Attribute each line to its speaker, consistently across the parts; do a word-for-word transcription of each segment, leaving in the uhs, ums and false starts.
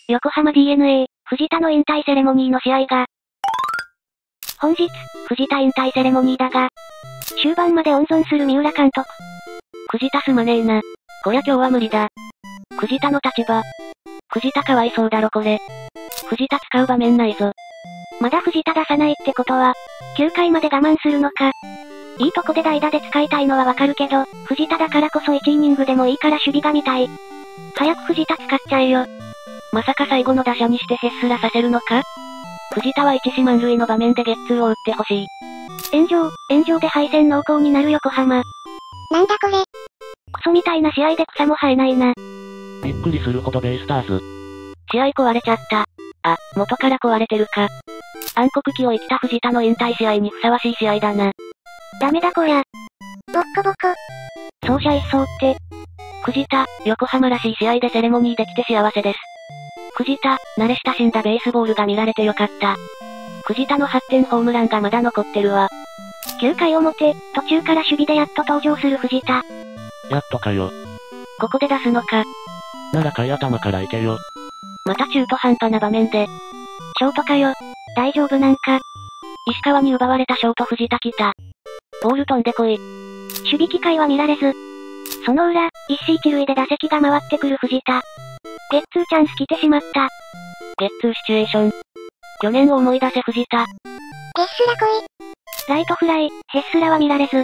Speaker 1: 横浜 ディーエヌエー、藤田の引退セレモニーの試合が。本日、藤田引退セレモニーだが、終盤まで温存する三浦監督。
Speaker 2: 藤田すまねえな。こりゃ今日は無理だ。藤田の立場。藤田かわいそうだろこれ。藤田使う場面ないぞ。
Speaker 1: まだ藤田出さないってことは、きゅうかいまで我慢するのか。いいとこで代打で使いたいのはわかるけど、藤田だからこそいちイニングでもいいから守備が見たい。早く藤田使っちゃえよ。
Speaker 2: まさか最後の打者にしてヘッスラさせるのか？藤田は一死満塁の場面でゲッツーを打ってほしい。
Speaker 1: 炎上、炎上で敗戦濃厚になる横浜。
Speaker 3: なんだこれ。
Speaker 1: クソみたいな試合で草も生えないな。
Speaker 4: びっくりするほどベイスターズ。
Speaker 2: 試合壊れちゃった。あ、元から壊れてるか。暗黒期を生きた藤田の引退試合にふさわしい試合だな。
Speaker 1: ダメだこりゃ。
Speaker 3: ボッコボコ。
Speaker 2: 走者一掃って。藤田、横浜らしい試合でセレモニーできて幸せです。藤田、慣れ親しんだベースボールが見られてよかった。藤田のはってんホームランがまだ残ってるわ。
Speaker 1: きゅうかい表、途中から守備でやっと登場する藤田。
Speaker 4: やっとかよ。
Speaker 2: ここで出すのか。
Speaker 4: なら買い頭からいけよ。
Speaker 2: また中途半端な場面で。
Speaker 1: ショートかよ。大丈夫なんか。
Speaker 2: 石川に奪われたショート藤田来た。ボール飛んでこい。
Speaker 1: 守備機会は見られず。その裏、一死一塁で打席が回ってくる藤田。ゲッツーチャンス来てしまった。
Speaker 2: ゲッツーシチュエーション。去年を思い出せ藤田。
Speaker 3: ゲッスラ来い。
Speaker 1: ライトフライ、ヘッスラは見られず。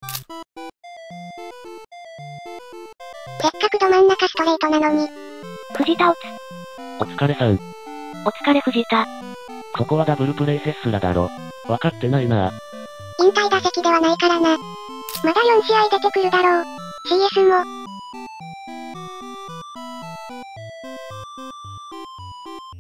Speaker 3: せっかくど真ん中ストレートなのに。
Speaker 1: 藤田打つ。
Speaker 4: お疲れさん。
Speaker 2: お疲れ藤田。
Speaker 4: そこはダブルプレイヘッスラだろ。わかってないな。
Speaker 3: 引退打席ではないからな。まだよんしあい出てくるだろう。シーエス も。